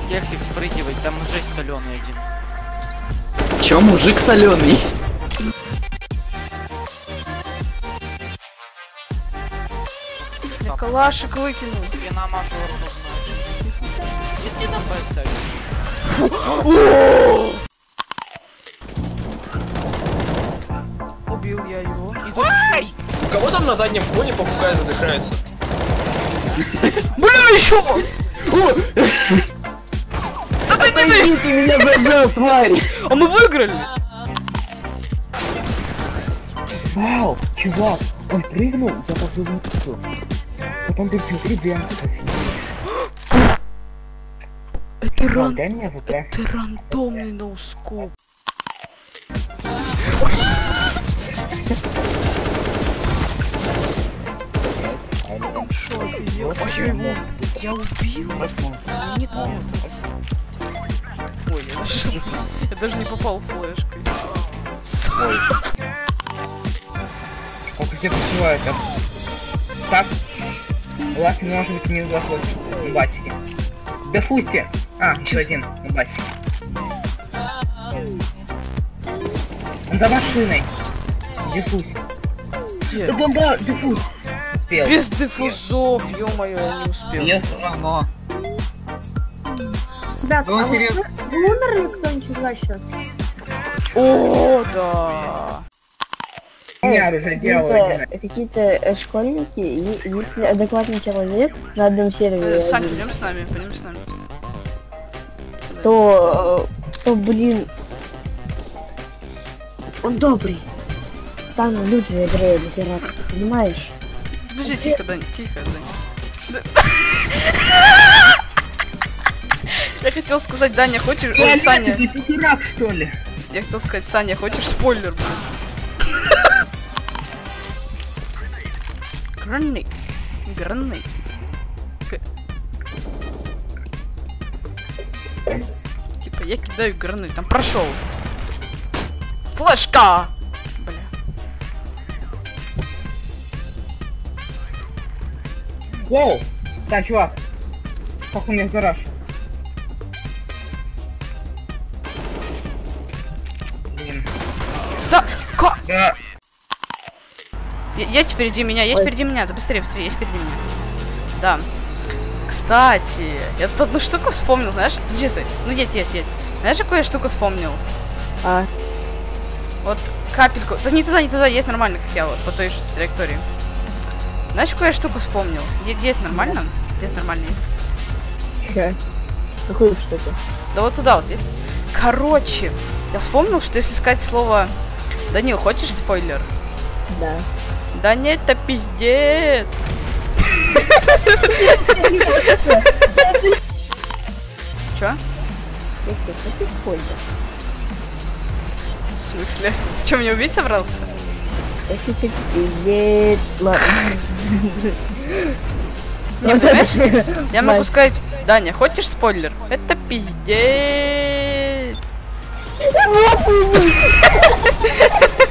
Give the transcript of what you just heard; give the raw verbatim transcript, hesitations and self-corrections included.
Кексик спрыгивай, там мужик соленый один. Чё, мужик соленый? Калашик выкинул. Хрена мажор нужна. Иди на пальцах. Убил я его. И тут... У кого там на заднем фоне попугай задыхается? Бля, еще! Отойди, ты меня зажал, тварь! А мы выиграли! Вау, чувак, он прыгнул, я пошел в лицо. Потом ты смотри, бьянку Это ран... дай мне ВП. Это рандомный ноускоп. Шо, офигел? А я его... Я убил? Нет, нет. Ой, я даже... я даже не попал флешкой. Как все посылают, так? Так? У вас может быть не удалось на басике. Дефусти! А, еще один на басике. Он за машиной. Дефуз. Где? Бомба, дефуз. Успел. Без диффузов, ё-моё, я не успел. Я равно. Ребят, Ну, а вы, серьезно. вы умерли кто-нибудь из вас сейчас? О, да. У меня оружие дьявола. Какие-то э, школьники, и если адекватный человек на одном сервере, Э, Сань, один, пойдем с нами, пойдем с нами. то, э, то, блин, он добрый. Там люди играют на пиратов, понимаешь? Подожди, тихо, Дань, тихо, Дань. Я хотел сказать, Даня, хочешь... Ой, Саня. Ты дурак, что ли? Я хотел сказать, Саня, хочешь спойлер, блин? Гранит. Гранит. Типа, я кидаю гранит, там прошел. Флешка! Бля. Воу! Да, чувак. Как у меня зараж? Блин. Да, как? Да. Я, я впереди меня, есть Ой. впереди меня, да быстрее, быстрее, есть впереди меня. Да. Кстати, я тут одну штуку вспомнил, знаешь? Подожди, стой. Ну едь, едь, едь. Знаешь, какую я штуку вспомнил? А, Вот капельку. Да не туда, не туда, едь нормально, как я вот, по той же траектории. Знаешь, какую я штуку вспомнил? Едь, едь нормально? Едь нормально. едь. чё? Какую штуку? Да вот туда вот едь. Короче, я вспомнил, что если сказать слово... Данил, хочешь спойлер? Да. Да нет, это пиздец. Чё? Если хочешь спойлер? В смысле? Ты что, меня убить собрался? Если ты пиздец, ладно. Не, понимаешь? Я могу сказать, Даня, хочешь спойлер? Это пиздец.